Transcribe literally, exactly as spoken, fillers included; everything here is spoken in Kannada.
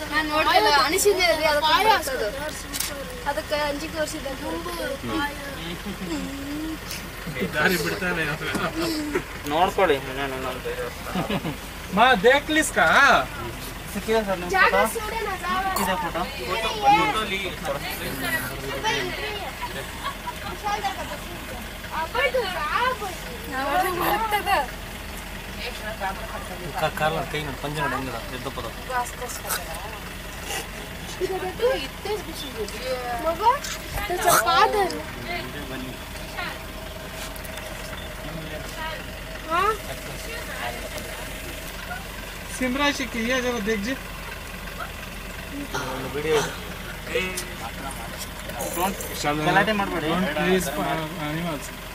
ನಾನು ನೋಡ್ತಿಲ್ಲ ಅನಿಸಿದೆ ಅದಕ್ಕೆ ಅದಕ್ಕೆ ಅಂಜಿಕೆ ತೋರಿಸಿದ್ದೆ ದಾರಿ ಬಿಡ್ತಾನೆ ನೋಡ್ಕೊಳ್ಳಿ ಇನ್ನೇನೊಂದು ಮಾ ದೇಖ್ಲಿಸ್ಕಾ ಸಿಕ್ಕಿದೆ ಸರ್ ನಿಮ್ಮ ಫೋಟೋ ಸಿಕ್ಕಿದೆ ಫೋಟೋ ಕಾಲ ಕೈ ನೋಡಿ ಪಂಜೆ ನೋಡಿ ಹೆಂಗದ ಎದ್ದಪ್ಪದ सिमराशी की ये जरा देख जी वीडियो डोंट गलाटे ಮಾಡಬೇಡಿ प्लीज एनिमल्स